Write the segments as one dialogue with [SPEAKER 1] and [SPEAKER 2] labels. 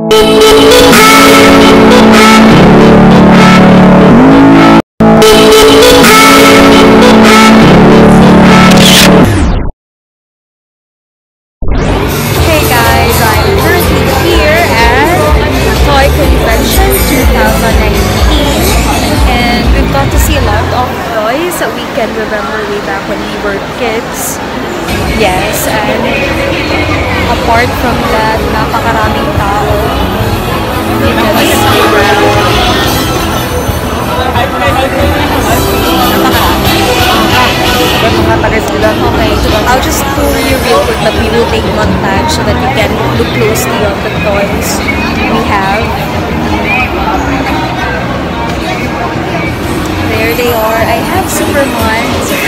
[SPEAKER 1] Hey guys, I'm currently here at Toy Convention 2019 and we've got to see a lot of toys that we can remember way back when we were kids. Yes, and apart from that, napakaraming tao. You can see around. Okay, I'll just pull you real quick, but we will take montage so that you can look closely on the toys we have. There they are. I have Superman.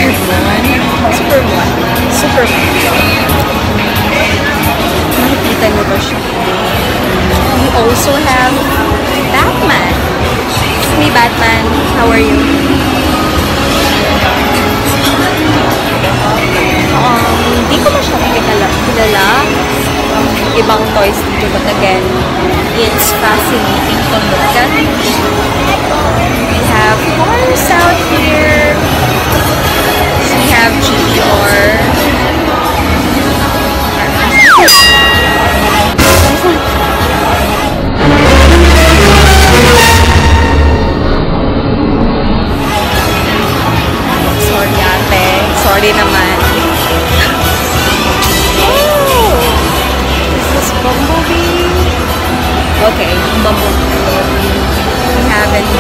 [SPEAKER 1] Nakikita mo ba siya? We also have Batman. Hey Batman, how are you? Hindi ko masyadong kilala ibang toys dito, but again, it's fascinating to look at. We have cars out here. We have GTR. Sorry ate, sorry naman. Bumblebee. Okay, Bumblebee. We have it.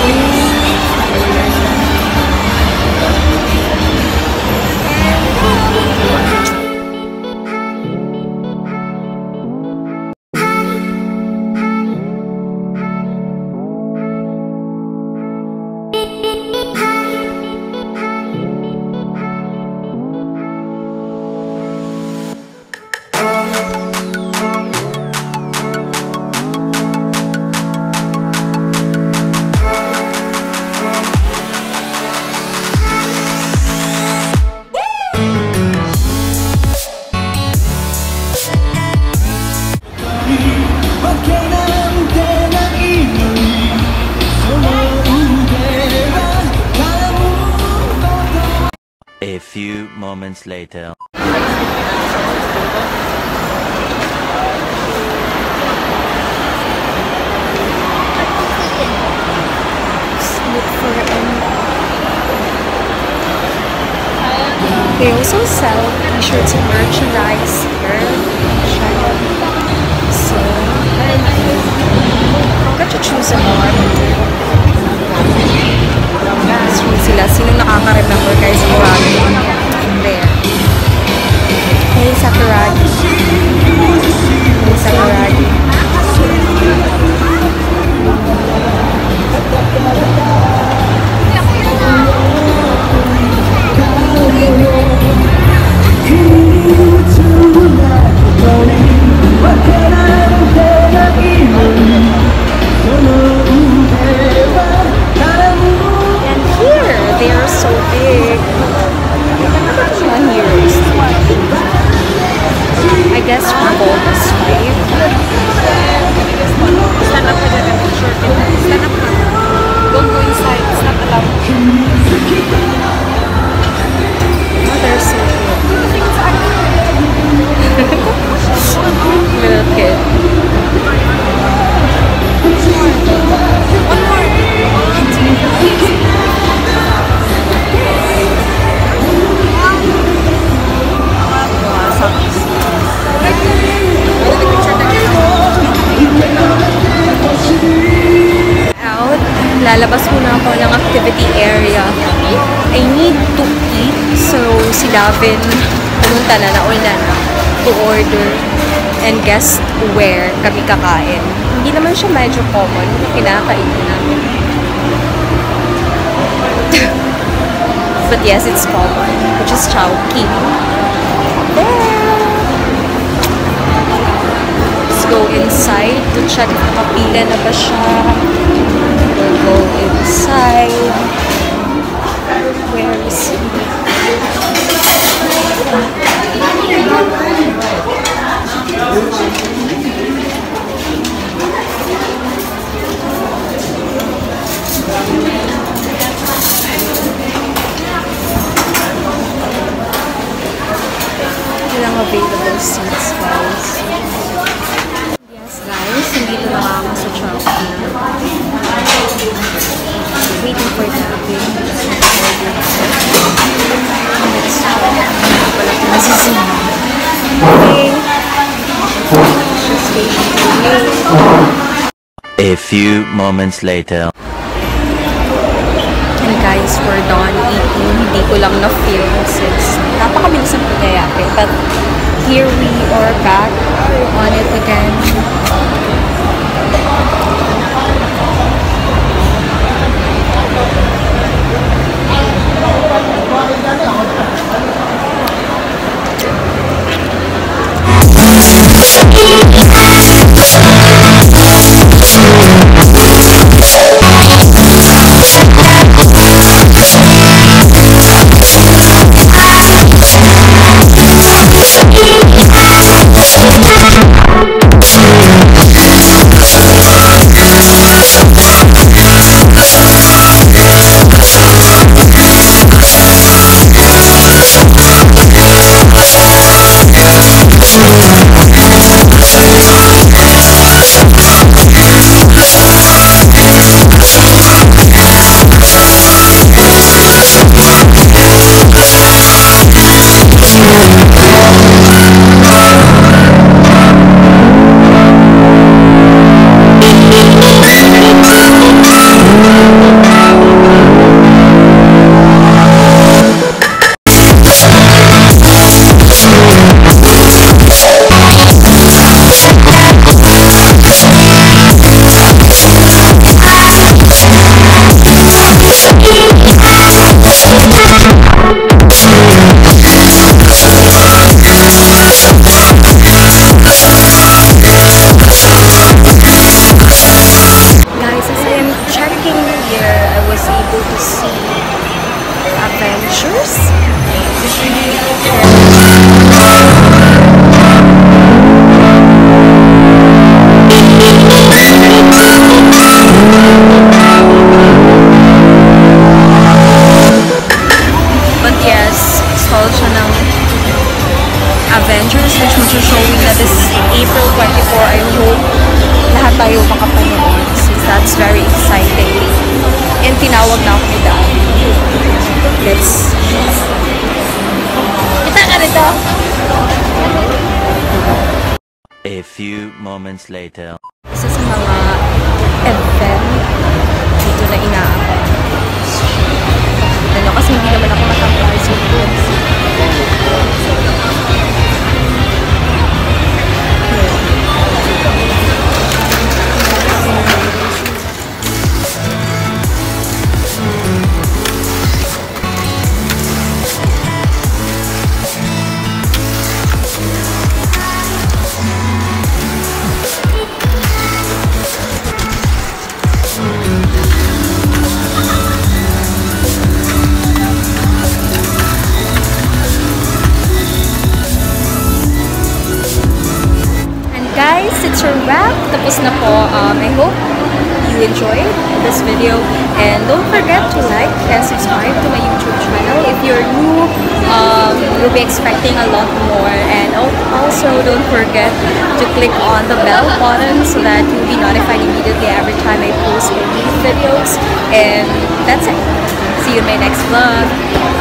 [SPEAKER 2] A few moments later.
[SPEAKER 1] They also sell t-shirts and merchandise here. So, I'll get to choose a one. Sweet sila. Sinong nakaka-remember guys? Sakuragi. There. Hey, Sakuragi. Hey, Sakuragi. They are so big. I guess for bonus 5. Stand up for the picture. Stand up. Don't go inside. It's not allowed. Oh, they're so cute. Little kid. One more. Out, lalabas muna ako ng activity area. I need to eat, so si Davin pumunta na, nauna na to order and guess where kami kakain. Hindi naman siya medyo common, kinakain namin. But yes, it's common, which is Chowking. Let's go inside to check if nakapila na ba siya. We'll go inside. Where is he?
[SPEAKER 2] A few moments later.
[SPEAKER 1] And guys, we're done eating. Hindi ko lang na-film since napakabilis ang pangyayari. But here we are back on it again. Avengers, which mag-showing na this April 24. I hope lahat tayo makapanood since that's very exciting. And tinawag na ako ni Dad. Let's... Kita ka rito!
[SPEAKER 2] A few moments later.
[SPEAKER 1] Isa sa mga event dito na inaabang. Ano, kasi hindi naman ako matangkar sa guys, it's a wrap. Tapos na po. I hope you enjoyed this video. And don't forget to like and subscribe to my YouTube channel. If you're new, you'll be expecting a lot more. And also, don't forget to click on the bell button so that you'll be notified immediately every time I post my new videos. And that's it. See you in my next vlog.